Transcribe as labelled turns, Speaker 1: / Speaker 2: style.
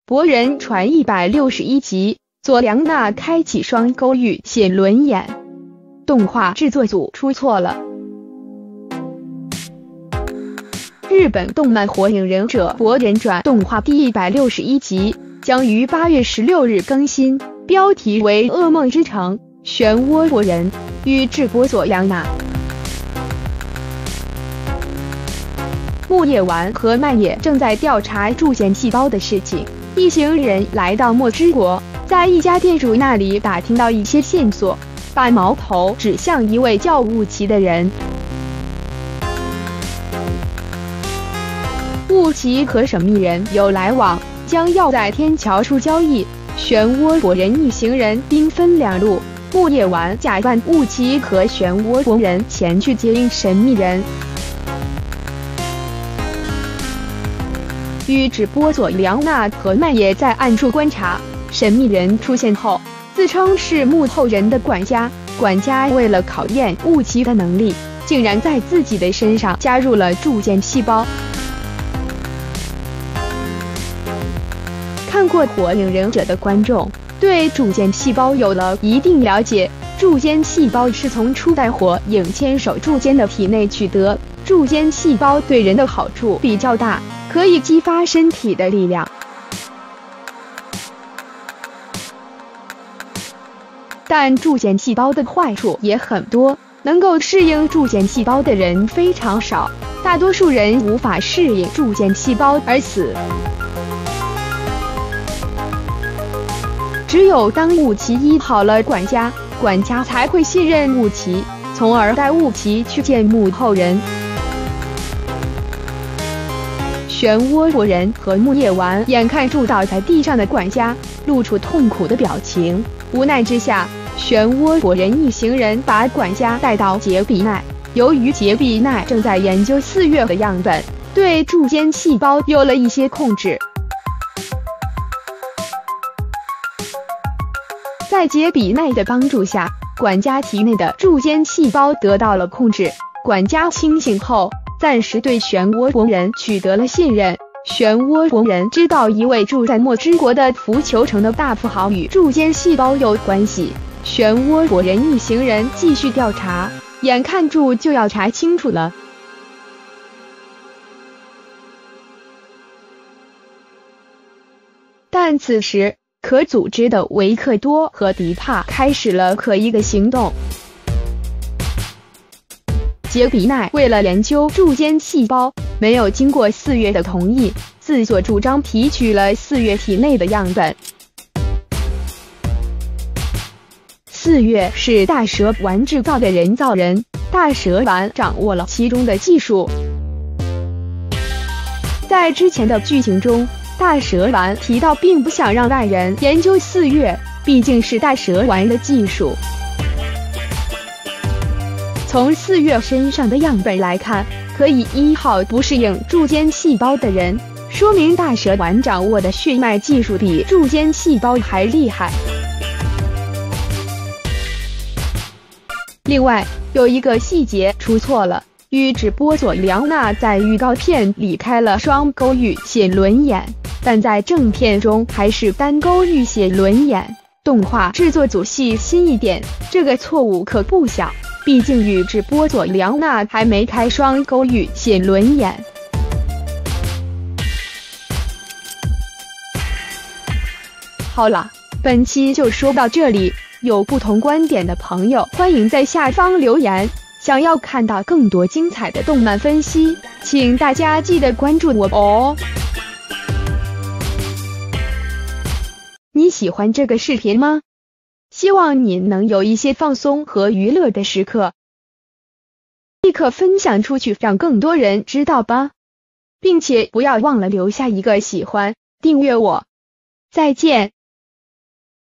Speaker 1: 博人传161集，佐良娜开启双钩遇险轮眼。动画制作组出错了。日本动漫《火影忍者博人传》动画第161集将于8月16日更新，标题为《噩梦之城：漩涡博人》，与制播佐良娜。木叶丸和漫野正在调查铸剑细胞的事情，一行人来到墨之国，在一家店主那里打听到一些线索，把矛头指向一位叫雾崎的人。雾崎和神秘人有来往，将要在天桥处交易。漩涡博人一行人兵分两路，木叶丸假扮雾崎和漩涡博人前去接应神秘人。与直播佐良娜和漫野在暗处观察，神秘人出现后，自称是幕后人的管家。管家为了考验雾崎的能力，竟然在自己的身上加入了铸剑细胞。看过《火影忍者》的观众对铸剑细胞有了一定了解。铸剑细胞是从初代火影千手铸剑的体内取得，铸剑细胞对人的好处比较大，可以激发身体的力量。但铸剑细胞的坏处也很多，能够适应铸剑细胞的人非常少，大多数人无法适应铸剑细胞而死。只有当雾崎医好了管家，管家才会信任雾崎，从而带雾崎去见幕后人。漩涡博人和木叶丸眼看住倒在地上的管家，露出痛苦的表情。无奈之下，漩涡博人一行人把管家带到杰比奈。由于杰比奈正在研究4月的样本，对铸剑细胞有了一些控制。在杰比奈的帮助下，管家体内的铸剑细胞得到了控制。管家清醒后，暂时对漩涡博人取得了信任。漩涡博人知道一位住在墨之国的浮球城的大富豪与铸剑细胞有关系。漩涡博人一行人继续调查，眼看住就要查清楚了。但此时，可组织的维克多和迪帕开始了可疑的行动。杰比奈为了研究铸剑细胞，没有经过4月的同意，自作主张提取了4月体内的样本。4月是大蛇丸制造的人造人，大蛇丸掌握了其中的技术。在之前的剧情中，大蛇丸提到并不想让外人研究4月，毕竟是大蛇丸的技术。从4月身上的样本来看，可以1号不适应铸剑细胞的人，说明大蛇丸掌握的血脉技术比铸剑细胞还厉害。另外，有一个细节出错了，与直播佐良娜在预告片里开了双钩遇险轮眼，但在正片中还是单钩遇险轮眼。动画制作组细心一点，这个错误可不小，毕竟与直播佐良娜还没开双钩遇险轮眼。好了，本期就说到这里，有不同观点的朋友欢迎在下方留言。想要看到更多精彩的动漫分析，请大家记得关注我哦。你喜欢这个视频吗？希望你能有一些放松和娱乐的时刻，立刻分享出去，让更多人知道吧，并且不要忘了留下一个喜欢，订阅我。再见。